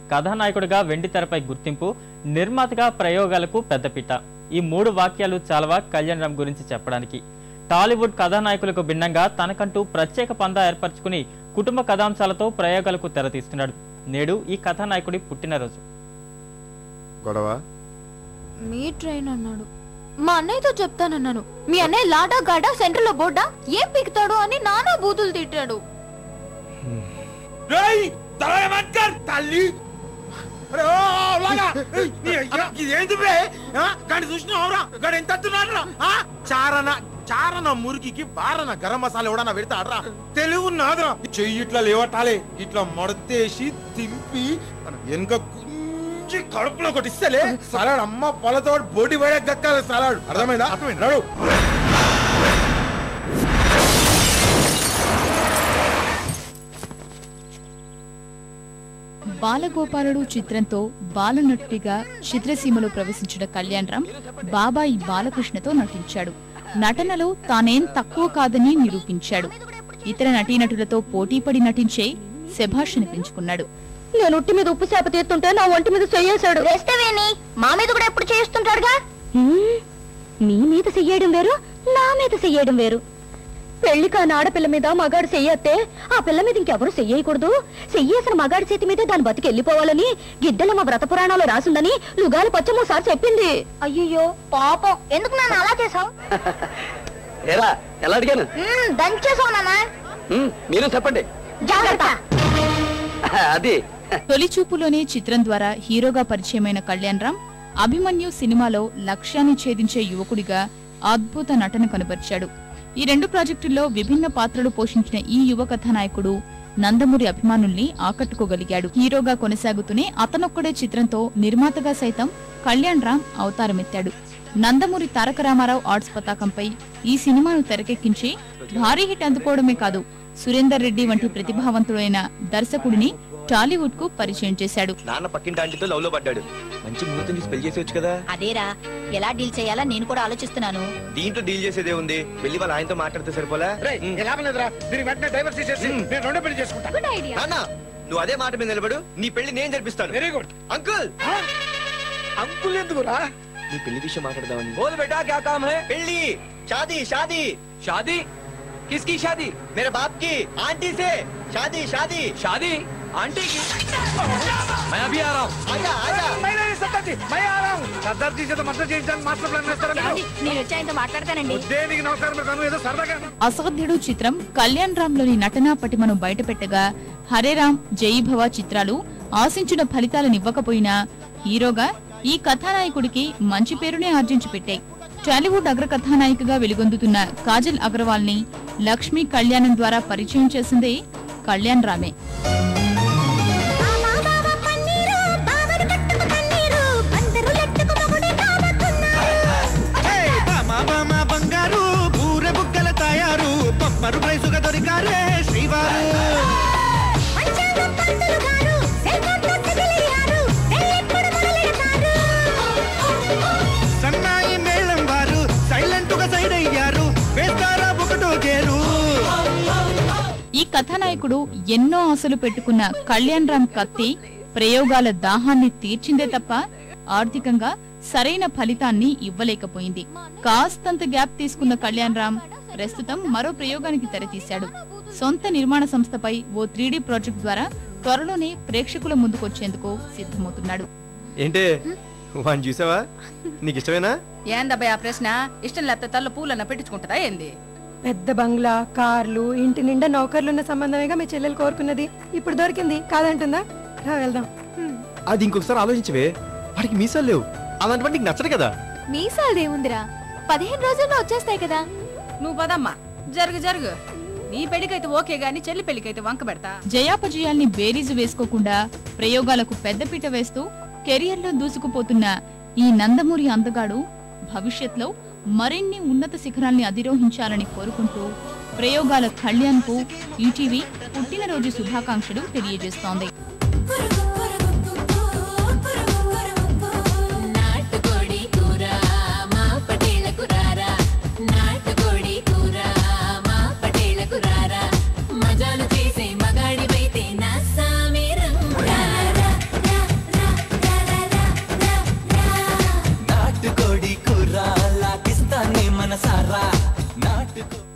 కథానాయకుడిగా వెండితెరపై గుర్తింపు, నిర్మాతగా ప్రయోగాలకు పెద్దపీట. ఈ 3 వాక్యాలు చాలవా కళ్యాణ్ రామ్ గురించి చెప్పడానికి. టాలీవుడ్ కథానాయకులకు భిన్నంగా తనకంటూ ప్రత్యేక పందా ఏర్పరచుకుని కుటుంబ కథాంశాలతో ప్రయోగాలకు తెరతీస్తున్నాడు. నేడు ఈ కథానాయకుడి పుట్టినరోజు. గొడవ మీ ట్రైన్ అన్నాడు. మా అన్నయ్యతో చెప్తానన్నాను. మీ అన్నయ్య లాడా గాడా సెంటర్ లో బోర్డా ఏం పీకుతాడు అని నానా బూతులు తిట్టాడు. చారన మురికికి బారన గరం మసాలా ఎవడన్నా పెడతాడ్రా? తెలుగు నాదరా. చెయ్యి ఇట్లా లేవటాలే, ఇట్లా మడతేసి తింపి వెనుక గుంజి కడుపులో కొట్టిస్తేలే సలాడ్ అమ్మ పొలతో బోటి పడే దక్కాలి సలాడ్. అర్థమైందా? రాడు. బాలగోపాలుడు చిత్రంతో బాలనటుడిగా చిత్రసీమలో ప్రవేశించిన కళ్యాణ్ రామ్ బాబాయి బాలకృష్ణతో నటించాడు. నటనలో తానేం తక్కువ కాదని నిరూపించాడు. ఇతర నటీనటులతో పోటీపడి నటించే శభాష్ అనిపించుకున్నాడు. నేను ఒంటి మీద ఉప్పు చేప తీస్తుంటే నా ఒంటి మీద చెయ్యేశాడు. మా మీద కూడా ఎప్పుడు చేయిస్తుంటాడుగా. మీ మీద చెయ్యడం వేరు, నా మీద చెయ్యడం వేరు. పెళ్లి కాని ఆడపిల్ల మీద మగాడు చెయ్యత్తే ఆ పిల్ల మీద ఇంకెవరు చెయ్యకూడదు. చెయ్యేసిన మగాడి చేతి మీద దాని బతికి వెళ్ళిపోవాలని గిద్దెల మా వ్రత పురాణాలు రాసిందని లుగాలి పచ్చమోసారి చెప్పింది. అయ్యో పాపం, ఎందుకు నాన్న అలా చేసావు? ఎలా అడిగాను? దంచేసావు నాన్న. మీరు చెప్పండి. జాగ్రత్త. అది తొలి చూపులోనే చిత్రం ద్వారా హీరోగా పరిచయమైన కళ్యాణ్ రామ్ అభిమన్యు సినిమాలో లక్ష్యాన్ని ఛేదించే యువకుడిగా అద్భుత నటన కనబర్చాడు. ఈ 2 ప్రాజెక్టుల్లో విభిన్న పాత్రలు పోషించిన ఈ యువ కథానాయకుడు నందమూరి అభిమానుల్ని ఆకట్టుకోగలిగాడు. హీరోగా కొనసాగుతూనే అతనొక్కడే చిత్రంతో నిర్మాతగా సైతం కళ్యాణ్ రామ్ అవతారమెత్తాడు. నందమూరి తారక రామారావు ఆర్ట్స్ పతాకంపై ఈ సినిమాను తెరకెక్కించి భారీ హిట్ అందుకోవడమే కాదు, సురేందర్ రెడ్డి వంటి ప్రతిభావంతుడైన దర్శకుడిని టాలీవుడ్ కు పరిచయం చేశాడు. నాన్న పక్కింటి ఆంటీతో లవ్ లో పడ్డాడు. మంచి ముహూర్తం స్పెల్ చేసేవచ్చు కదా. అదేరా, ఎలా డీల్ చేయాలా నేను కూడా ఆలోచిస్తున్నాను. దీంట్లో డీల్ చేసేదే ఉంది. వెళ్ళి వాళ్ళ ఆయనతో మాట్లాడితే సరిపోలా? నాన్న, నువ్వు అదే మాట మీద నిలబడు. నీ పెళ్లి నేను జరిపిస్తాను. Very good uncle. అంకుల్ ఎందుకురా? నీ పెళ్లి విషయం మాట్లాడదామని. బోల్ బేటా, క్యా కామ్ హై? పెళ్లి, షాదీ. షాదీ షాదీ किसकी शादी? मेरे बाप की आंटी से। शादी आंटी की। मैं अभी आ रहा हूँ। आजा आजा। मैं आ रहा हूँ। सरदार जी से तो मतलब मास्टर प्लान నేను వచ్చి ఆయనతో మాట్లాడతానండి. అసాధ్యుడు చిత్రం కళ్యాణ్ రామ్ లోని నటనా పటిమను బయటపెట్టగా హరే రామ్, జై భవ చిత్రాలు ఆశించిన ఫలితాలనివ్వకపోయినా హీరోగా ఈ కథానాయకుడికి మంచి పేరునే ఆర్జించి పెట్టాయి. టాలీవుడ్ అగ్ర కథానాయికగా వెలుగొందుతున్న కాజల్ అగర్వాల్ ని లక్ష్మీ కళ్యాణం ద్వారా పరిచయం చేసిందే కళ్యాణ్ రామే. ఈ కథానాయకుడు ఎన్నో ఆశలు పెట్టుకున్న కళ్యాణ్ రామ్ కత్తి ప్రయోగాల దాహాన్ని తీర్చిందే తప్ప ఆర్థికంగా సరైన ఫలితాన్ని ఇవ్వలేకపోయింది. కాస్తంత గ్యాప్ తీసుకున్న కళ్యాణ్ రామ్ ప్రస్తుతం మరో ప్రయోగానికి తెరతీశాడు. సొంత నిర్మాణ సంస్థపై ఓ 3D ప్రాజెక్ట్ ద్వారా త్వరలోనే ప్రేక్షకుల ముందుకొచ్చేందుకు సిద్ధమవుతున్నాడు. ఏంటే వాణ్ణి చూసావా? నీకు ఇష్టమేనా? ఏందబ్బాయి ఆ ప్రశ్న? ఇష్టం లేకపోతే తల్ల పూలన్న పెట్టించుకుంటుందా ఏంది? పెద్ద బంగ్లా, కార్లు, ఇంటి నిండా నౌకర్లున్న సంబంధమేగా మీ చెల్లెలు కోరుకున్నది. ఇప్పుడు దొరికింది, కాదంటుందా? రా వెళ్దాం. అది ఇంకొకసారి ఆలోచించవే. వాడికి మీసాలు లేవు. అలాంటి నీకు నచ్చదు కదా. మీసాలదేముందిరా, 15 రోజుల్లో వచ్చేస్తాయి కదా. నువ్వు పదమ్మా, జరుగు. నీ పెళ్లికైతే ఓకే గాని చెల్లి పెళ్లికైతే వంక పెడతా. జయాపజయాల్ని బేరీజు వేసుకోకుండా ప్రయోగాలకు పెద్దపీట వేస్తూ కెరియర్లో దూసుకుపోతున్న ఈ నందమూరి అందగాడు భవిష్యత్లో మరిన్ని ఉన్నత శిఖరాల్ని అధిరోహించాలని కోరుకుంటూ ప్రయోగాల కళ్యాణ్ కు ఈటీవీ పుట్టినరోజు శుభాకాంక్షలు తెలియజేస్తోంది. మనసారా నాటుకో